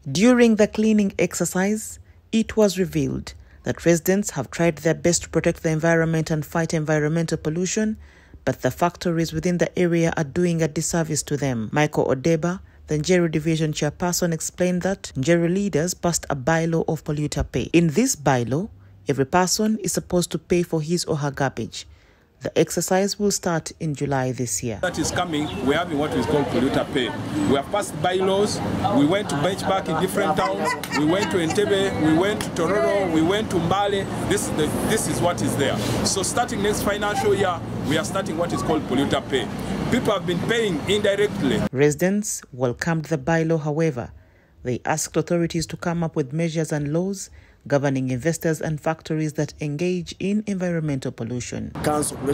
During the cleaning exercise, it was revealed that residents have tried their best to protect the environment and fight environmental pollution, but the factories within the area are doing a disservice to them. Michael Odeba, the Njeru Division Chairperson, explained that Njeru leaders passed a bylaw of polluter pay. In this bylaw, every person is supposed to pay for his or her garbage. The exercise will start in July this year. That is coming, we're having what is called polluter pay. We have passed bylaws, we went to benchmark in different towns, we went to Entebbe, we went to Tororo, we went to Mbale. This is what is there. So starting next financial year, we are starting what is called polluter pay. People have been paying indirectly. Residents welcomed the bylaw, however. They asked authorities to come up with measures and laws governing investors and factories that engage in environmental pollution. The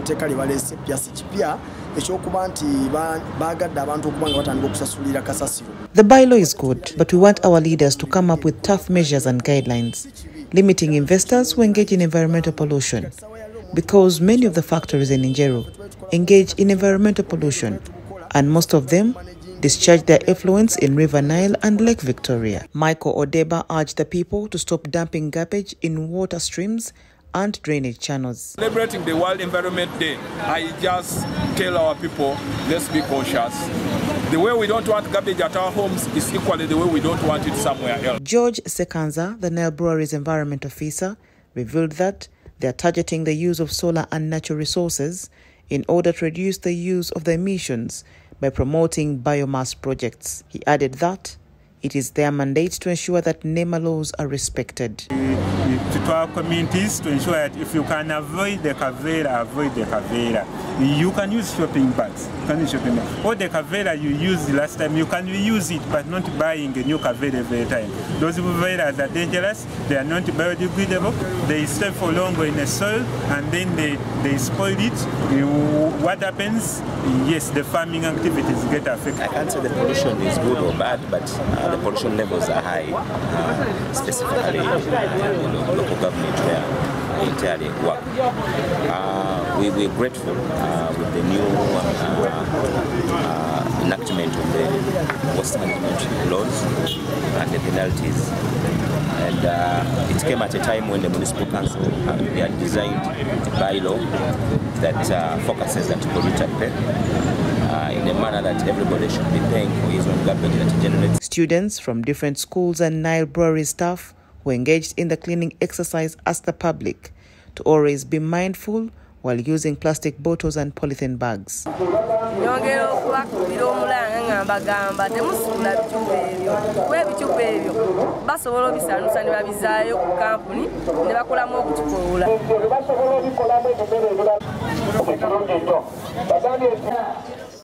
bylaw is good, but we want our leaders to come up with tough measures and guidelines, limiting investors who engage in environmental pollution, because many of the factories in Njeru engage in environmental pollution, and most of them discharge their effluents in River Nile and Lake Victoria. Michael Odeba urged the people to stop dumping garbage in water streams and drainage channels. Celebrating the World Environment Day, I just tell our people, let's be cautious. The way we don't want garbage at our homes is equally the way we don't want it somewhere else. George Sekanza, the Nile Brewery's environment officer, revealed that they are targeting the use of solar and natural resources in order to reduce the use of the emissions by promoting biomass projects. He added that it is their mandate to ensure that NEMA laws are respected. To our communities to ensure that if you can avoid the Kavera, avoid the Kavera. You can use shopping bags. Or the Kavera you used last time, you can reuse it, but not buying a new Kavera every time. Those Kaveras are dangerous, they are not biodegradable, they stay for longer in the soil, and then they spoil it. What happens? Yes, the farming activities get affected. I can't say the pollution is good or bad, but the pollution levels are high, specifically local government where entirely work. We're grateful with the new enactment of the waste management laws and the penalties. And it came at a time when the municipal council they had designed a bylaw that focuses at polluter pay in a manner that everybody should be paying for his own garbage that he generates. Students from different schools and Nile Brewery staff who engaged in the cleaning exercise asked the public to always be mindful while using plastic bottles and polythene bags.